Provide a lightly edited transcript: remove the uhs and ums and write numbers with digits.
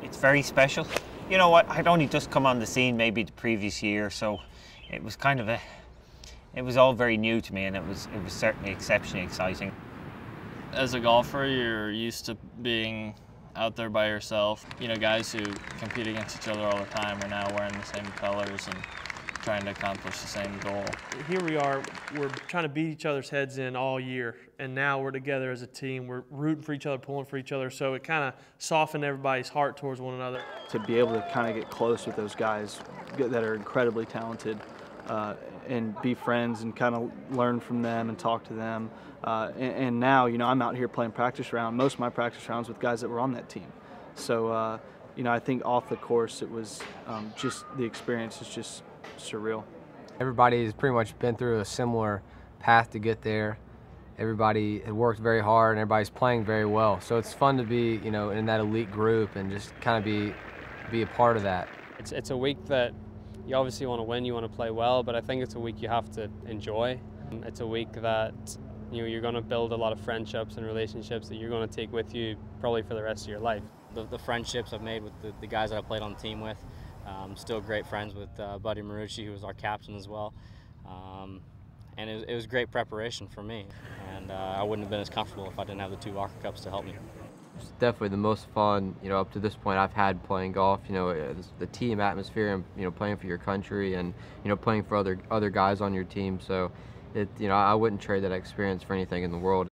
It's very special. You know what, I'd only just come on the scene maybe the previous year, so it was kind of it was all very new to me, and it was certainly exceptionally exciting. As a golfer, you're used to being out there by yourself. You know, guys who compete against each other all the time are now wearing the same colors and trying to accomplish the same goal. Here we are, we're trying to beat each other's heads in all year, and now we're together as a team. We're rooting for each other, pulling for each other, so it kind of softened everybody's heart towards one another. To be able to kind of get close with those guys that are incredibly talented and be friends and kind of learn from them and talk to them. And now, you know, I'm out here playing practice round, most of my practice rounds with guys that were on that team. So, you know, I think off the course it was just, the experience is just surreal. Everybody's pretty much been through a similar path to get there. Everybody had worked very hard and everybody's playing very well. So it's fun to be, you know, in that elite group and just kind of be a part of that. It's a week that you obviously want to win, you want to play well, but I think it's a week you have to enjoy. It's a week that you're going to build a lot of friendships and relationships that you're going to take with you probably for the rest of your life. The friendships I've made with the guys that I played on the team with, still great friends with Buddy Marucci, who was our captain as well. And it was great preparation for me, and I wouldn't have been as comfortable if I didn't have the two Walker Cups to help me. It's definitely the most fun, you know, up to this point I've had playing golf. You know, the team atmosphere and, you know, playing for your country and, you know, playing for other guys on your team. So, you know, I wouldn't trade that experience for anything in the world.